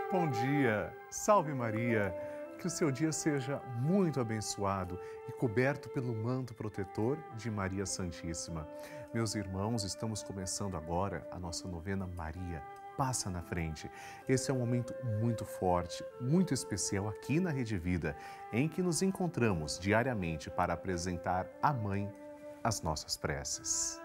Bom dia, salve Maria, que o seu dia seja muito abençoado e coberto pelo manto protetor de Maria Santíssima. Meus irmãos, estamos começando agora a nossa novena Maria Passa na Frente. Esse é um momento muito forte, muito especial aqui na Rede Vida, em que nos encontramos diariamente para apresentar à Mãe as nossas preces.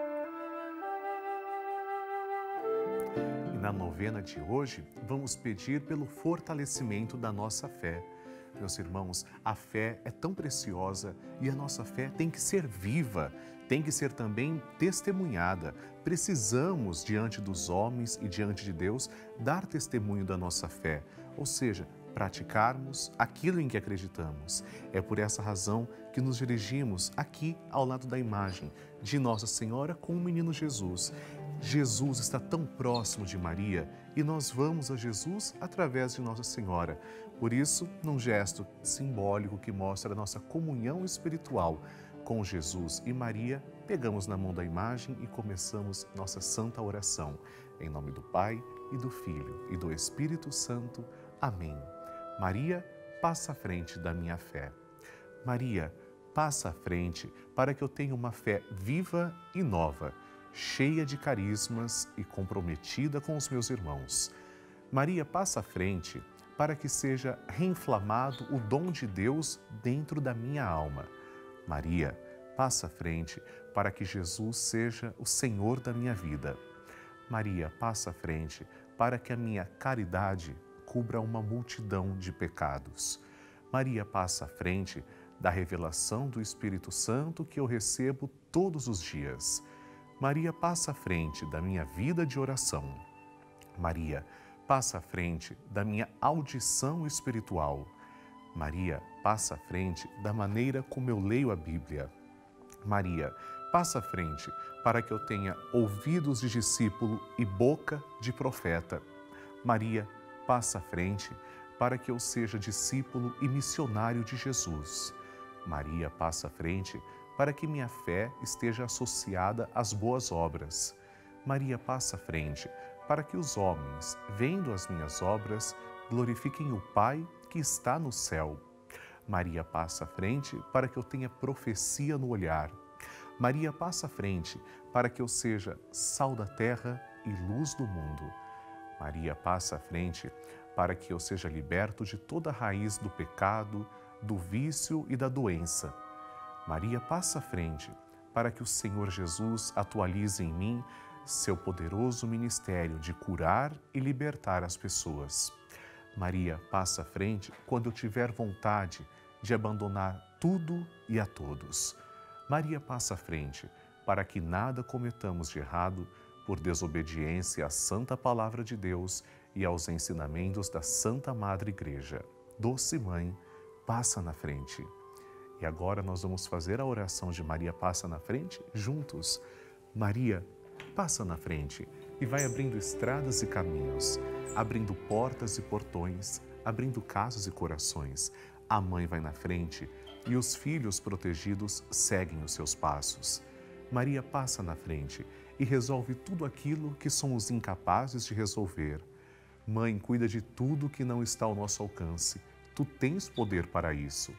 Na novena de hoje, vamos pedir pelo fortalecimento da nossa fé. Meus irmãos, a fé é tão preciosa e a nossa fé tem que ser viva, tem que ser também testemunhada. Precisamos, diante dos homens e diante de Deus, dar testemunho da nossa fé, ou seja, praticarmos aquilo em que acreditamos. É por essa razão que nos dirigimos aqui ao lado da imagem de Nossa Senhora com o menino Jesus. Jesus está tão próximo de Maria e nós vamos a Jesus através de Nossa Senhora. Por isso, num gesto simbólico que mostra a nossa comunhão espiritual com Jesus e Maria, pegamos na mão da imagem e começamos nossa santa oração. Em nome do Pai, e do Filho, e do Espírito Santo. Amém. Maria, passa à frente da minha fé. Maria, passa à frente para que eu tenha uma fé viva e nova, cheia de carismas e comprometida com os meus irmãos. Maria, passa à frente para que seja reinflamado o dom de Deus dentro da minha alma. Maria, passa à frente para que Jesus seja o Senhor da minha vida. Maria, passa à frente para que a minha caridade cubra uma multidão de pecados. Maria, passa à frente da revelação do Espírito Santo que eu recebo todos os dias. Maria, passa à frente da minha vida de oração. Maria, passa à frente da minha audição espiritual. Maria, passa à frente da maneira como eu leio a Bíblia. Maria, passa à frente para que eu tenha ouvidos de discípulo e boca de profeta. Maria, passa à frente para que eu seja discípulo e missionário de Jesus. Maria, passa à frente para que minha fé esteja associada às boas obras. Maria, passa à frente para que os homens, vendo as minhas obras, glorifiquem o Pai que está no céu. Maria, passa à frente para que eu tenha profecia no olhar. Maria, passa à frente para que eu seja sal da terra e luz do mundo. Maria, passa à frente para que eu seja liberto de toda a raiz do pecado, do vício e da doença. Maria, passa à frente para que o Senhor Jesus atualize em mim seu poderoso ministério de curar e libertar as pessoas. Maria, passa à frente quando eu tiver vontade de abandonar tudo e a todos. Maria, passa à frente para que nada cometamos de errado por desobediência à santa palavra de Deus e aos ensinamentos da Santa Madre Igreja. Doce Mãe, passa na frente. E agora nós vamos fazer a oração de Maria passa na frente juntos. Maria, passa na frente e vai abrindo estradas e caminhos, abrindo portas e portões, abrindo casas e corações. A mãe vai na frente e os filhos protegidos seguem os seus passos. Maria passa na frente e resolve tudo aquilo que somos incapazes de resolver. Mãe, cuida de tudo que não está ao nosso alcance. Tu tens poder para isso.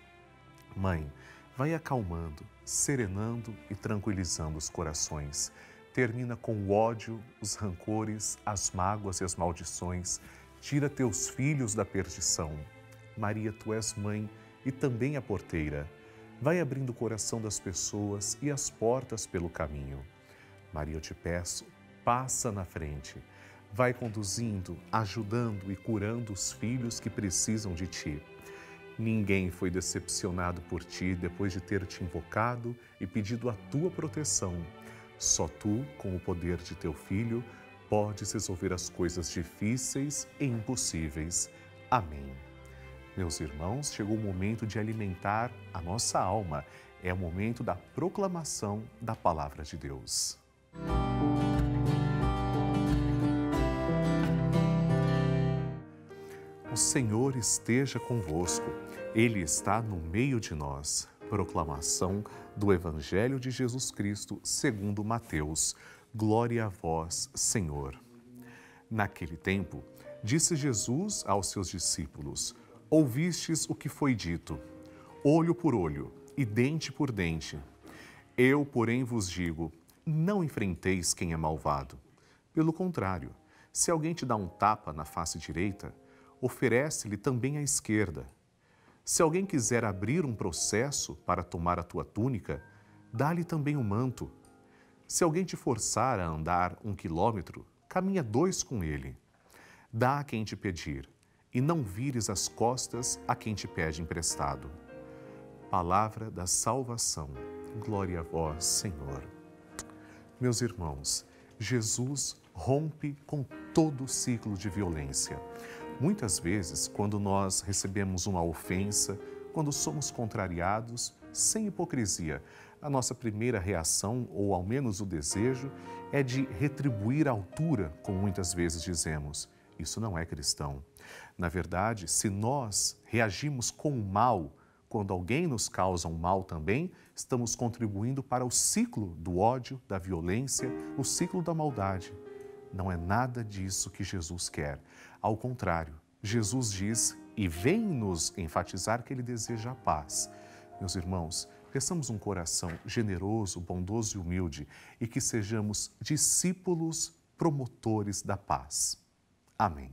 Mãe, vai acalmando, serenando e tranquilizando os corações. Termina com o ódio, os rancores, as mágoas e as maldições. Tira teus filhos da perdição. Maria, tu és mãe e também a porteira. Vai abrindo o coração das pessoas e as portas pelo caminho. Maria, eu te peço, passa na frente. Vai conduzindo, ajudando e curando os filhos que precisam de ti. Ninguém foi decepcionado por ti depois de ter te invocado e pedido a tua proteção. Só tu, com o poder de teu Filho, podes resolver as coisas difíceis e impossíveis. Amém. Meus irmãos, chegou o momento de alimentar a nossa alma. É o momento da proclamação da Palavra de Deus. O Senhor esteja convosco. Ele está no meio de nós. Proclamação do Evangelho de Jesus Cristo segundo Mateus. Glória a vós, Senhor. Naquele tempo, Disse Jesus aos seus discípulos: ouvistes o que foi dito, olho por olho e dente por dente. Eu, porém, vos digo, não enfrenteis quem é malvado. Pelo contrário, se alguém te dá um tapa na face direita, oferece-lhe também a esquerda. Se alguém quiser abrir um processo para tomar a tua túnica, dá-lhe também o manto. Se alguém te forçar a andar 1 quilômetro, caminha 2 com ele. Dá a quem te pedir, e não vires as costas a quem te pede emprestado. Palavra da salvação. Glória a vós, Senhor. Meus irmãos, Jesus rompe com todo o ciclo de violência. Muitas vezes, quando nós recebemos uma ofensa, quando somos contrariados, sem hipocrisia, a nossa primeira reação, ou ao menos o desejo, é de retribuir à altura, como muitas vezes dizemos. Isso não é cristão. Na verdade, se nós reagimos com o mal, quando alguém nos causa um mal também, estamos contribuindo para o ciclo do ódio, da violência, o ciclo da maldade. Não é nada disso que Jesus quer. Ao contrário, Jesus diz e vem nos enfatizar que Ele deseja a paz. Meus irmãos, peçamos um coração generoso, bondoso e humilde e que sejamos discípulos promotores da paz. Amém.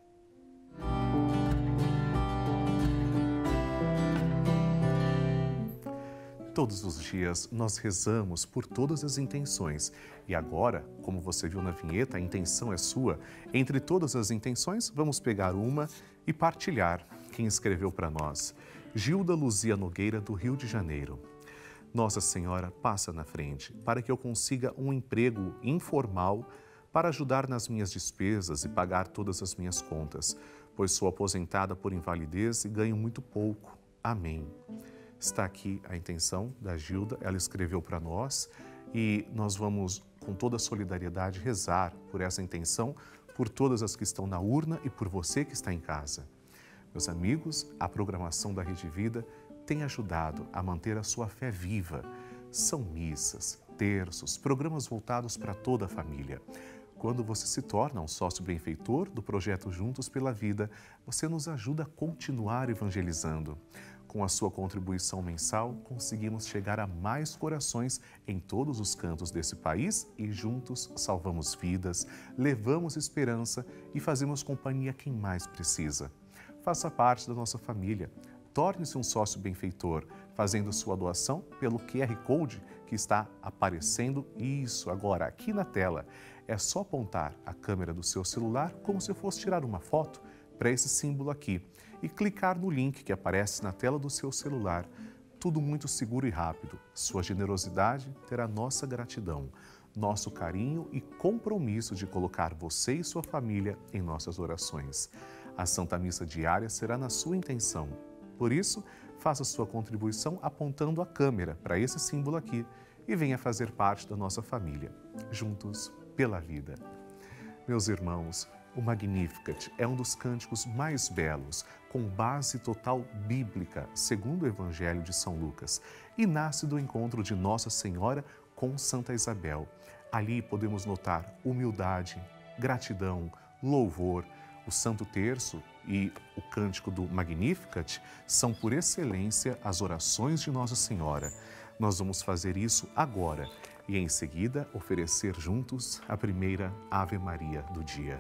Todos os dias nós rezamos por todas as intenções. E agora, como você viu na vinheta, a intenção é sua. Entre todas as intenções, vamos pegar uma e partilhar. Quem escreveu para nós? Gilda Luzia Nogueira, do Rio de Janeiro. Nossa Senhora, passa na frente para que eu consiga um emprego informal para ajudar nas minhas despesas e pagar todas as minhas contas, pois sou aposentada por invalidez e ganho muito pouco. Amém. Está aqui a intenção da Gilda, ela escreveu para nós e nós vamos, com toda a solidariedade, rezar por essa intenção, por todas as que estão na urna e por você que está em casa. Meus amigos, a programação da Rede Vida tem ajudado a manter a sua fé viva. São missas, terços, programas voltados para toda a família. Quando você se torna um sócio benfeitor do projeto Juntos pela Vida, você nos ajuda a continuar evangelizando. Com a sua contribuição mensal, conseguimos chegar a mais corações em todos os cantos desse país e juntos salvamos vidas, levamos esperança e fazemos companhia a quem mais precisa. Faça parte da nossa família. Torne-se um sócio benfeitor, fazendo sua doação pelo QR Code que está aparecendo isso agora aqui na tela. É só apontar a câmera do seu celular como se fosse tirar uma foto para esse símbolo aqui e clicar no link que aparece na tela do seu celular. Tudo muito seguro e rápido. Sua generosidade terá nossa gratidão, nosso carinho e compromisso de colocar você e sua família em nossas orações. A Santa Missa diária será na sua intenção. Por isso, faça sua contribuição apontando a câmera para esse símbolo aqui e venha fazer parte da nossa família. Juntos pela vida. Meus irmãos, o Magnificat é um dos cânticos mais belos, com base total bíblica, segundo o Evangelho de São Lucas, e nasce do encontro de Nossa Senhora com Santa Isabel. Ali podemos notar humildade, gratidão, louvor. O Santo Terço e o cântico do Magnificat são, por excelência, as orações de Nossa Senhora. Nós vamos fazer isso agora e, em seguida, oferecer juntos a primeira Ave Maria do dia.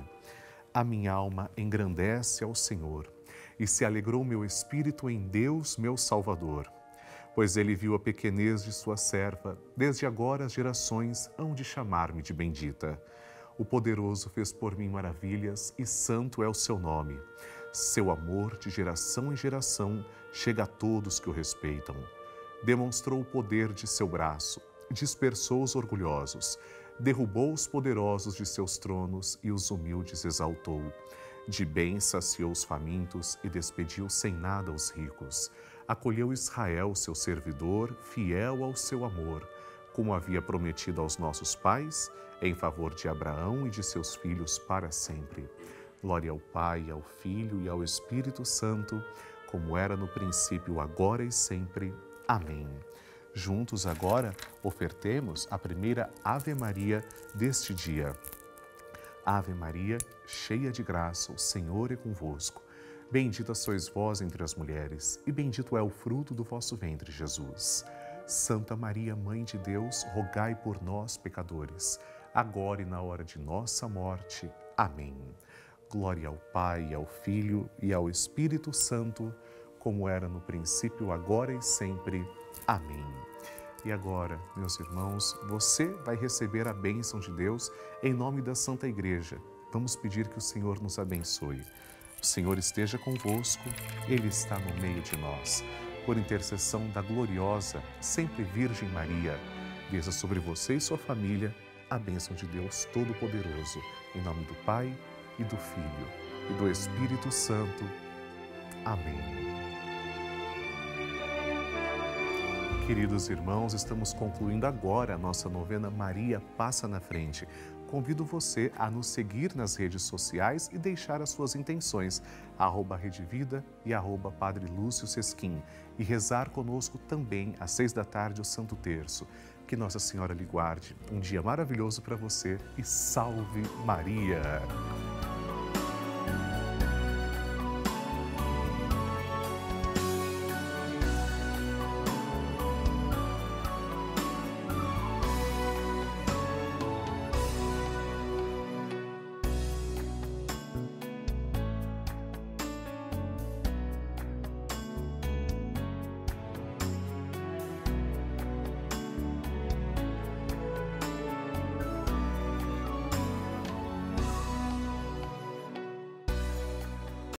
A minha alma engrandece ao Senhor e se alegrou meu espírito em Deus, meu Salvador. Pois ele viu a pequenez de sua serva, desde agora as gerações hão de chamar-me de bendita. O poderoso fez por mim maravilhas e santo é o seu nome. Seu amor, de geração em geração, chega a todos que o respeitam. Demonstrou o poder de seu braço, dispersou os orgulhosos, derrubou os poderosos de seus tronos e os humildes exaltou. De bem saciou os famintos e despediu sem nada os ricos. Acolheu Israel, seu servidor, fiel ao seu amor, como havia prometido aos nossos pais, em favor de Abraão e de seus filhos para sempre. Glória ao Pai, ao Filho e ao Espírito Santo, como era no princípio, agora e sempre. Amém. Juntos agora, ofertemos a primeira Ave Maria deste dia. Ave Maria, cheia de graça, o Senhor é convosco. Bendita sois vós entre as mulheres, e bendito é o fruto do vosso ventre, Jesus. Santa Maria, Mãe de Deus, rogai por nós, pecadores, agora e na hora de nossa morte. Amém. Glória ao Pai, ao Filho e ao Espírito Santo, como era no princípio, agora e sempre. Amém. E agora, meus irmãos, você vai receber a bênção de Deus em nome da Santa Igreja. Vamos pedir que o Senhor nos abençoe. O Senhor esteja convosco, Ele está no meio de nós. Por intercessão da gloriosa, sempre Virgem Maria, desça sobre você e sua família a bênção de Deus Todo-Poderoso. Em nome do Pai, e do Filho, e do Espírito Santo. Amém. Queridos irmãos, estamos concluindo agora a nossa novena Maria Passa na Frente. Convido você a nos seguir nas redes sociais e deixar as suas intenções, @Redevida e @Padre Lúcio Sesquim. E rezar conosco também às 18h o Santo Terço. Que Nossa Senhora lhe guarde. Um dia maravilhoso para você e salve Maria!